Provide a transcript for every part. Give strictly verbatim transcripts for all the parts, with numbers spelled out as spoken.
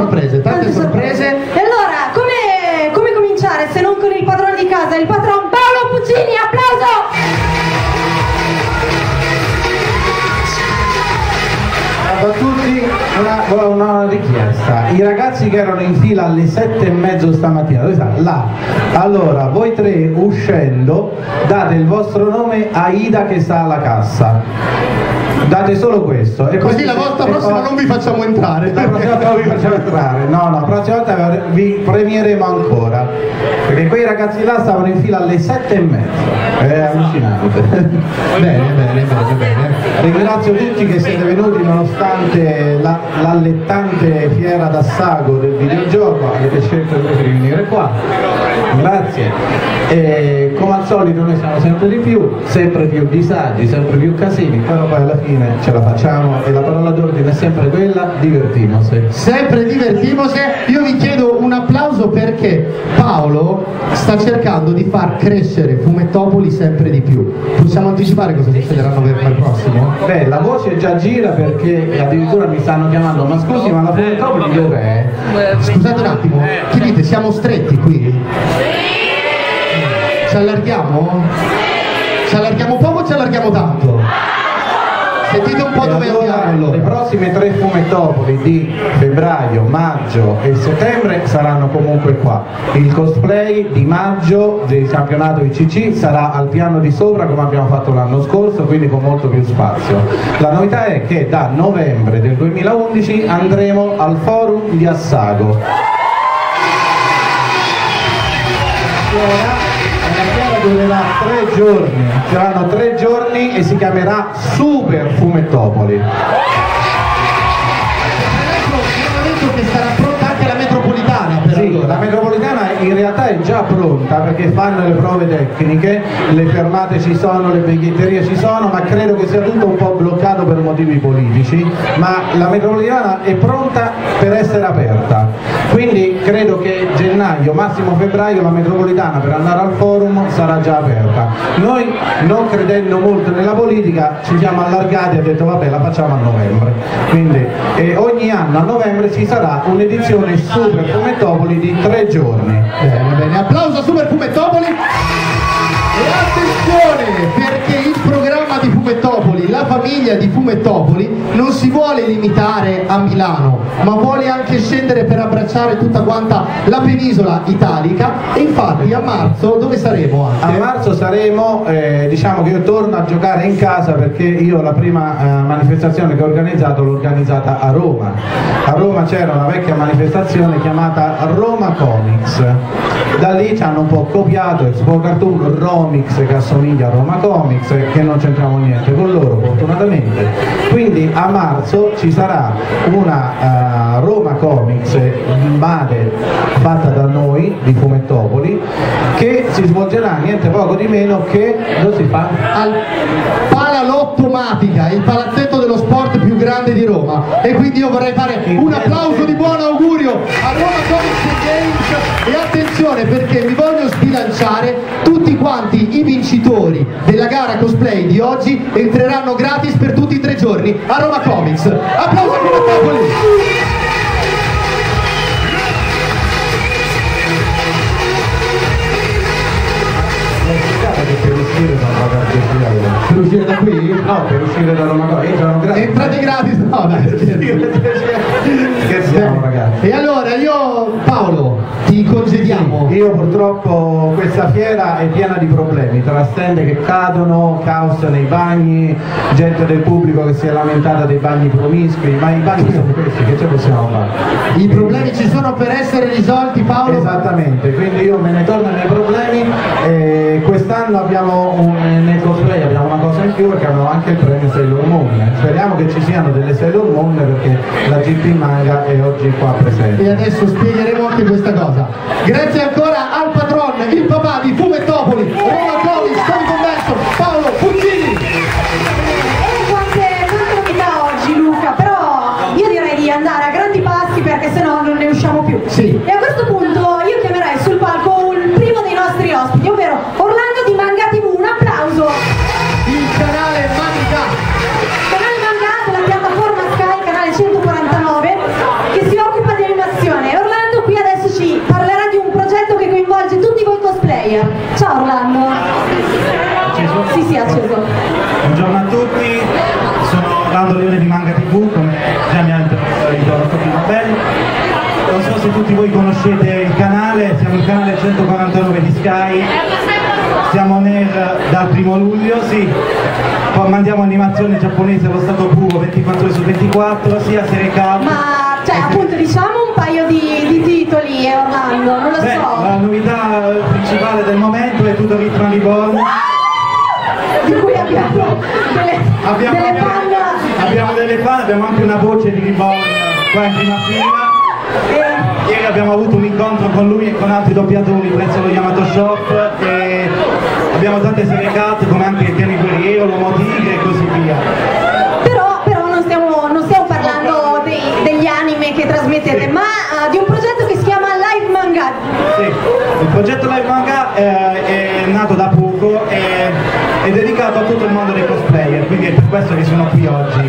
sorprese, tante, tante sorprese. sorprese. E allora, come, come cominciare se non con il padrone di casa, il patron Paolo Puccini, applauso! A tutti una, una richiesta, i ragazzi che erano in fila alle sette e mezzo stamattina, dove stanno? Là. Allora voi tre uscendo date il vostro nome a Ida che sta alla cassa, date solo questo e così la volta prossima non vi facciamo entrare. La prossima volta non vi facciamo entrare, no no, la prossima volta vi premieremo ancora, perché quei ragazzi là stavano in fila alle sette e mezzo, è allucinante. Bene, bene, bene, bene. Ringrazio tutti che siete venuti nonostante la, l'allettante fiera d'Assago del videogioco, avete scelto invece di venire qua, grazie. E come al solito noi siamo sempre di più, sempre più disagi, sempre più casini, però poi alla fine ce la facciamo e la parola d'ordine è sempre quella: divertimose. Sempre divertimose. Io vi chiedo un applauso perché Paolo sta cercando di far crescere Fumettopoli sempre di più. Possiamo anticipare cosa succederà per il prossimo? Beh, la voce già gira perché addirittura mi stanno chiamando, ma scusi, ma la Fumettopoli dov'è? Scusate un attimo, che dite, siamo stretti qui? Ci allarghiamo? Ci allarghiamo poco o ci allarghiamo tanto? Sentite un po' dove allora, andiamo allora. Le prossime tre Fumettopoli di febbraio, maggio e settembre saranno comunque qua. Il cosplay di maggio del campionato I C C sarà al piano di sopra come abbiamo fatto l'anno scorso, quindi con molto più spazio. La novità è che da novembre del duemilaundici andremo al forum di Assago. Durerà tre giorni, saranno tre giorni e si chiamerà Super Fumettopoli. Abbiamo detto che sarà pronta anche la metropolitana. Per sì, allora. La metropolitana in realtà è già pronta perché fanno le prove tecniche, le fermate ci sono, le biglietterie ci sono, ma credo che sia tutto un po' bloccato per motivi politici, ma la metropolitana è pronta per essere aperta. Quindi credo che gennaio, massimo febbraio, la metropolitana per andare al forum sarà già aperta. Noi, non credendo molto nella politica, ci siamo allargati e abbiamo detto vabbè, la facciamo a novembre. Quindi eh, ogni anno a novembre ci sarà un'edizione Super Fumettopoli di tre giorni. Bene, bene, applauso a Super Fumettopoli. E attenzione, perché il programma di Fumettopoli, la famiglia di Fumettopoli, non si vuole limitare a Milano, ma vuole anche scendere per abbracciare tutta quanta la penisola italica. E infatti a marzo dove saremo anche? A marzo saremo, eh, diciamo che io torno a giocare in casa perché io la prima eh, manifestazione che ho organizzato l'ho organizzata a Roma. A Roma c'era una vecchia manifestazione chiamata Roma Comics. Da lì ci hanno un po' copiato Expo Cartoon, Romix che assomiglia a Roma Comics, che non c'entriamo niente con loro fortunatamente. Quindi a marzo ci sarà una uh, Roma Comics madre fatta da noi di Fumettopoli che si svolgerà niente poco di meno che dove si fa? Al Palalottomatica, il palazzetto dello sport più grande di Roma. E quindi io vorrei fare un applauso di buon augurio a Roma Comics Games. E attenzione perché mi voglio sbilanciare, tutti quanti i vincitori della gara cosplay di oggi entreranno gratis per tutti i tre giorni a Roma Comics. Applauso a Fumettopoli! Per uscire da Roma Per uscire da qui? No, per uscire da Roma Comics sono gratis. Entrate gratis? No, dai, scherziamo ragazzi. E allora io, Paolo, ti congediamo. Io purtroppo questa fiera è piena di problemi, tra stand che cadono, caos nei bagni, gente del pubblico che si è lamentata dei bagni promiscui, ma i bagni sono questi, che ce possiamo fare? I problemi ci sono per essere risolti, Paolo? Esattamente, quindi io me ne torno ai miei problemi e quest'anno abbiamo un, nel cosplay abbiamo una cosa in più perché abbiamo anche il premio Sailor Moon. Speriamo che ci siano delle Sailor Moon perché la G P Manga è oggi qua presente. E adesso spiegheremo anche questa cosa. Grazie ancora al patron, il papà di Fumettopoli, Roma Comics, Comic Convention, Paolo Puccini. E quante, quante novità oggi Luca, però io direi di andare a grandi passi perché sennò non ne usciamo più. Sì. E a questo punto io chiamerei sul palco il primo dei nostri ospiti, ovvero Orlando di Manga tivù. Un applauso! Il canale Manga. Canale Manga della piattaforma Sky, canale centoquarantanove, che si occupa del Orlando? Acceso? Sì, sì, acceso. Buongiorno a tutti, sono Orlando Leone di Manga tivù, come già mi ha introdotto Nobel. Non so se tutti voi conoscete il canale, siamo il canale centoquarantanove di Sky, siamo nel, dal primo luglio, sì, poi mandiamo animazione giapponese allo stato puro ventiquattro ore su ventiquattro, sia serie cult. Ma, cioè, appunto, diciamo un paio di, di titoli, eh, Orlando, non lo Beh, so. la novità principale del momento è tutto Ritmo Reborn. Di cui abbiamo delle, Abbiamo, delle abbiamo, fan. abbiamo delle fan, abbiamo anche una voce di Reborn qua in prima fila. Eh, Ieri abbiamo avuto un incontro con lui e con altri doppiatori presso lo Yamato Shop e abbiamo tante serie cult come anche il Piano Guerriero, l'Uomo Tigre e così via. Però, però non, stiamo, non stiamo parlando dei, degli anime che trasmettete, Sì. ma uh, di un progetto che si chiama Live Manga. Sì, il progetto Live Manga eh, è nato da poco e è dedicato a tutto il mondo dei cosplayer, quindi è per questo che sono qui oggi.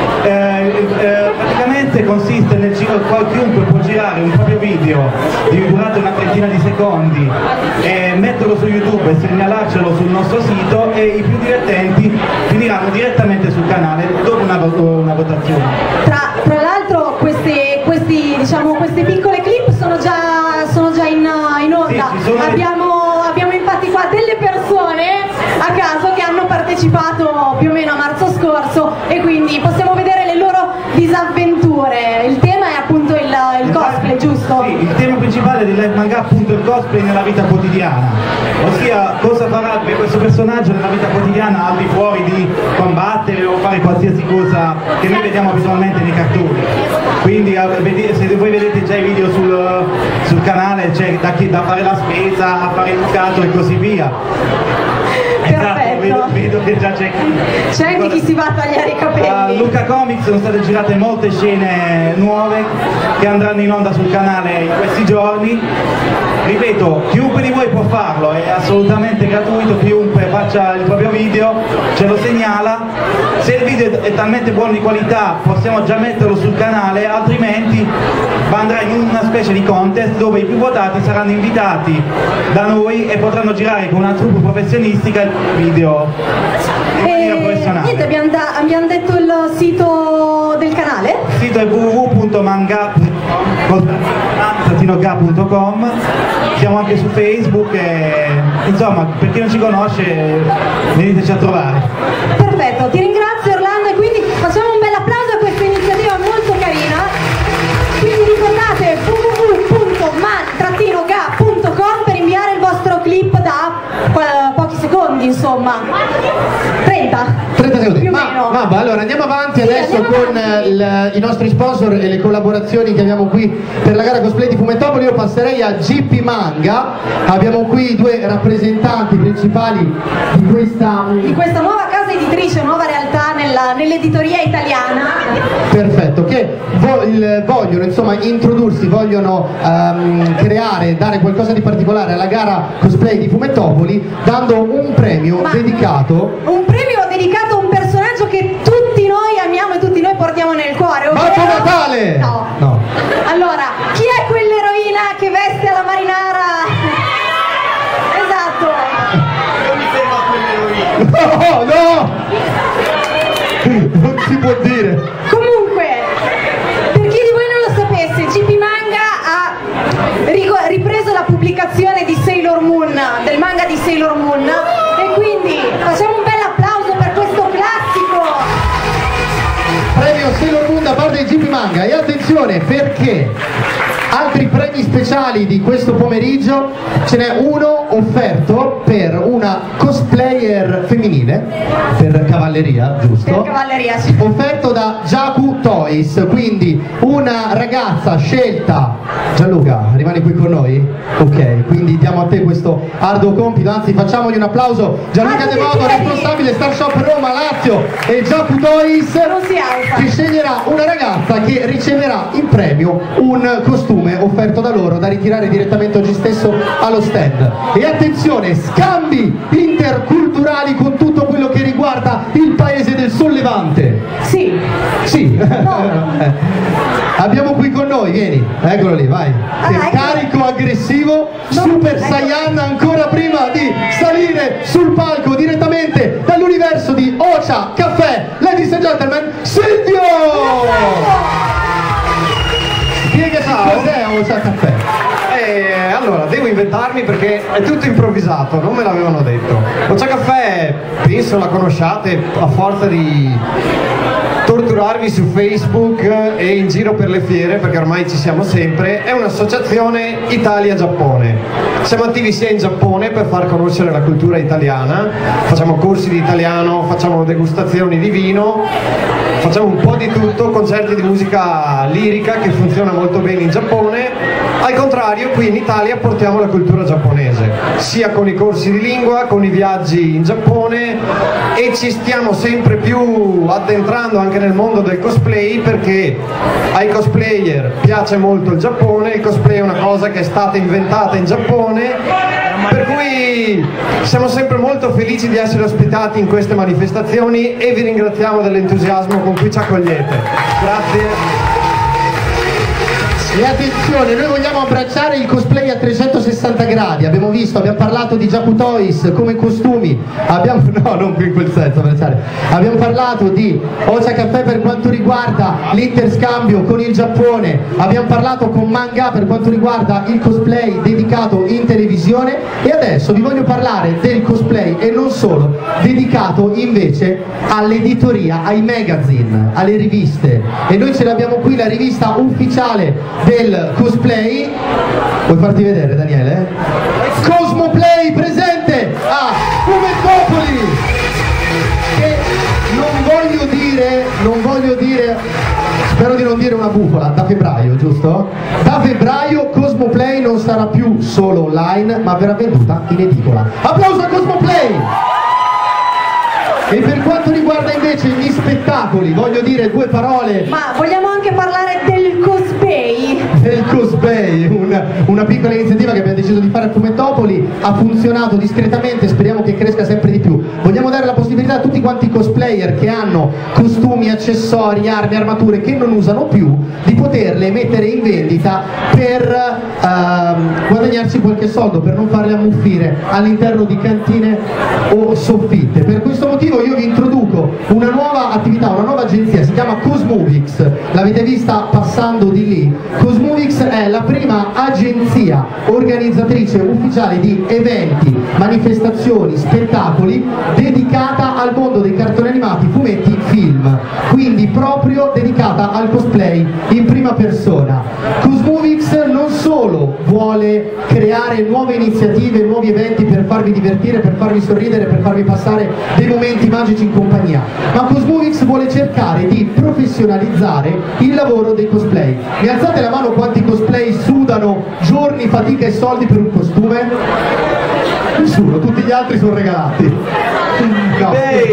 Eh, eh, praticamente consiste nel giro, chiunque può girare un proprio video di durante una trentina di secondi e metterlo su YouTube e segnalarcelo sul nostro sito e i più divertenti finiranno direttamente sul canale dopo una, una votazione. Tra, tra l'altro queste, questi, diciamo, queste piccole clip sono già, sono già in, in onda. Sì, ci sono le- abbiamo, abbiamo infatti qua delle persone a caso che hanno partecipato più o meno a marzo scorso e quindi possiamo vedere le loro disavventure. Il tema è appunto il, il cosplay, giusto? Sì, il tema principale di Live Manga è appunto il cosplay nella vita quotidiana, ossia cosa farà questo personaggio nella vita quotidiana al di fuori di combattere o fare qualsiasi cosa che noi vediamo abitualmente nei cartoni. Quindi eh, se voi vedete già i video sul, sul canale c'è da, chi- da fare la spesa, a fare il bucato e così via. Esatto, vedo, vedo che già c'è chi. C'è anche chi si va a tagliare i A capelli. Luca Comics sono state girate molte scene nuove che andranno in onda sul canale in questi giorni. Ripeto, chiunque di voi può farlo, è assolutamente gratuito, chiunque faccia il proprio video, ce lo segnala. Se il video è talmente buono di qualità possiamo già metterlo sul canale, altrimenti andrà in una specie di contest dove i più votati saranno invitati da noi e potranno girare con una troupe professionistica il video in maniera E professionale. niente, abbiamo, da- abbiamo detto il sito del canale. Il sito è w w w punto manga punto com, siamo anche su Facebook e insomma per chi non ci conosce veniteci a trovare. Perfetto, ti ringrazio Orlando e quindi facciamo un bel applauso a questa iniziativa molto carina. Quindi ricordate w w w punto man ga punto com per inviare il vostro clip da eh, pochi secondi, insomma. trenta. trenta secondi. Più o Ma, meno. vabbè, allora andiamo avanti Sì, adesso andiamo con avanti. eh, il- i nostri sponsor e le collaborazioni che abbiamo qui per la gara cosplay di Fumettopoli. Io passerei a G P Manga. Abbiamo qui i due rappresentanti principali di questa. Di questa nuova casa editrice, nuova realtà nella- nell'editoria italiana. Perfetto, che vo- il- vogliono insomma introdursi, vogliono ehm, creare, dare qualcosa di particolare alla gara cosplay di Fumettopoli, dando un premio Ma- dedicato. Un premio dedicato a un personaggio che tutti noi amiamo e tutti noi portiamo nel cuore. ovvero- Babbo Natale! No. No. Allora, chi è quell'eroina che veste alla marinara? Esatto. No, no! Non si può dire. Comunque, per chi di voi non lo sapesse, G P Manga ha rigo- ripreso la pubblicazione di Sailor Moon, del manga di Sailor Moon, e quindi facciamo un bel applauso per questo classico. Premio Sailor Moon da parte di G P Manga. E attenzione perché altri premi speciali di questo pomeriggio, ce n'è uno offerto per una cosplayer femminile, per cavalleria, giusto? Per cavalleria, sì. Offerto da Jaku Toys, quindi una ragazza scelta. Gianluca, rimani qui con noi? Ok, quindi diamo a te questo arduo compito, anzi facciamogli un applauso. Gianluca Alzi De i Modo, piedi. responsabile Star Shop Roma, Lazio e Jaku Toys, Non si alza. che sceglierà una ragazza che riceverà in premio un costume offerto da loro da ritirare direttamente oggi stesso allo stand. E attenzione, scambi interculturali con tutto quello che riguarda il paese del Sollevante. Sì. Sì. Abbiamo qui con noi, vieni, eccolo lì, vai. Ah, Che ecco. carico aggressivo, No, Super ecco. Saiyan ancora prima di gentlemen, Silvio! Spiegaci cos'è Ocha Caffè. Eh, allora, devo inventarmi perché è tutto improvvisato, non me l'avevano detto. Ocha Caffè, penso la conosciate a forza di torturarvi su Facebook e in giro per le fiere, perché ormai ci siamo sempre. È un'associazione Italia-Giappone. Siamo attivi sia in Giappone per far conoscere la cultura italiana, facciamo corsi di italiano, facciamo degustazioni di vino, facciamo un po' di tutto, concerti di musica lirica che funziona molto bene in Giappone. Al contrario, qui in Italia portiamo la cultura giapponese, sia con i corsi di lingua, con i viaggi in Giappone, e ci stiamo sempre più addentrando anche nel mondo del cosplay, perché ai cosplayer piace molto il Giappone, il cosplay è una cosa che è stata inventata in Giappone, per cui siamo sempre molto felici di essere ospitati in queste manifestazioni e vi ringraziamo dell'entusiasmo con cui ci accogliete. Grazie. E attenzione, noi vogliamo abbracciare il cosplay a trecentosessanta gradi, abbiamo visto, abbiamo parlato di Jaku Toys come costumi, abbiamo, no non in quel senso, abbracciare. Abbiamo parlato di Ocha Caffè per quanto riguarda l'interscambio con il Giappone, abbiamo parlato con Manga per quanto riguarda il cosplay dedicato in televisione, e adesso vi voglio parlare del cosplay e non solo, dedicato invece all'editoria, ai magazine, alle riviste, e noi ce l'abbiamo qui, la rivista ufficiale del cosplay. Vuoi farti vedere, Daniele? Cosmoplay presente a Fumettopoli, che non voglio dire, non voglio dire, spero di non dire una bufala, da febbraio, giusto? Da febbraio Cosmoplay non sarà più solo online, ma verrà venduta in edicola. Applauso a Cosmoplay! E per quanto riguarda invece gli spettacoli, voglio dire due parole. Ma vogliamo anche parlare del cosplay? Del cosplay, una, una piccola iniziativa che abbiamo deciso di fare a Fumettopoli, ha funzionato discretamente, speriamo che cresca sempre di più. Vogliamo dare la possibilità a tutti quanti i cosplayer che hanno costumi, accessori, armi, armature che non usano più, di poterle mettere in vendita per uh, guadagnarci qualche soldo, per non farle ammuffire all'interno di cantine o soffitte. Per questo motivo io vi introduco una nuova attività, una nuova agenzia, si chiama Cosmovix, l'avete vista passando di lì. Cosmovix è la prima agenzia organizzatrice ufficiale di eventi, manifestazioni, spettacoli dedicata al mondo dei cartoni animati, fumetti, film, quindi proprio dedicata al cosplay in prima persona. Cosmovix non solo vuole creare nuove iniziative, nuovi eventi per farvi divertire, per farvi sorridere, per farvi passare dei momenti magici in compagnia, ma Cosmovix vuole cercare di professionalizzare il lavoro dei cosplay. Mi alzate la mano quanti cosplay sudano giorni, fatica e soldi per un costume? Nessuno, tutti gli altri sono regalati. No,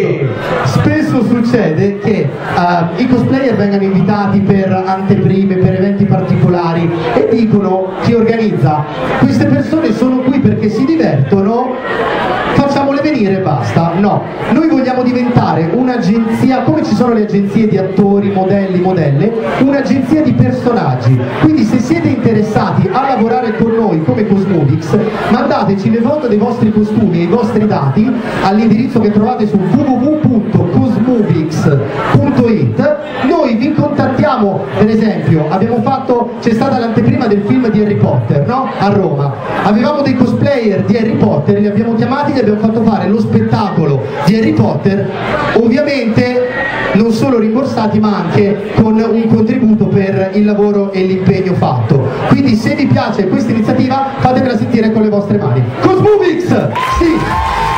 spesso succede che uh, i cosplayer vengano invitati per anteprime, per eventi particolari, e dicono chi organizza: queste persone sono qui perché si divertono, facciamole venire e basta. No, noi vogliamo diventare un'agenzia, come ci sono le agenzie di attori, modelli, modelle, un'agenzia di personaggi. Quindi se siete interessati a lavorare con noi come Cosmovix, mandateci le foto dei vostri costumi e i vostri dati all'indirizzo che trovate su w w w punto cosmovix punto it. Noi vi contattiamo, per esempio abbiamo fatto, c'è stata l'anteprima del film di Harry Potter, no? A Roma avevamo dei cosplayer di Harry Potter, li abbiamo chiamati, gli abbiamo fatto fare lo spettacolo di Harry Potter, ovviamente non solo rimborsati ma anche con un contributo per il lavoro e l'impegno fatto. Quindi se vi piace questa iniziativa fatemela sentire con le vostre mani. Cosmovix! Sì!